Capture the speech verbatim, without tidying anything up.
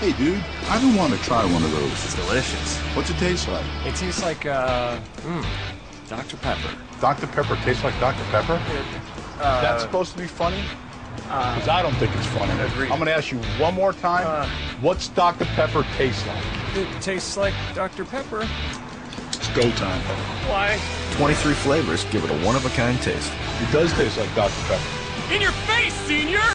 Hey, dude, I've been wanting to try one of those. It's delicious. What's it taste like? It tastes like, uh, mmm, Doctor Pepper. Doctor Pepper tastes like Doctor Pepper? Uh, That's supposed to be funny? uh, Because I don't think it's funny. Agreed. I'm going to ask you one more time. Uh, What's Doctor Pepper taste like? It tastes like Doctor Pepper. It's go time. Why? twenty-three flavors give it a one-of-a-kind taste. It does taste like Doctor Pepper. In your face, senior!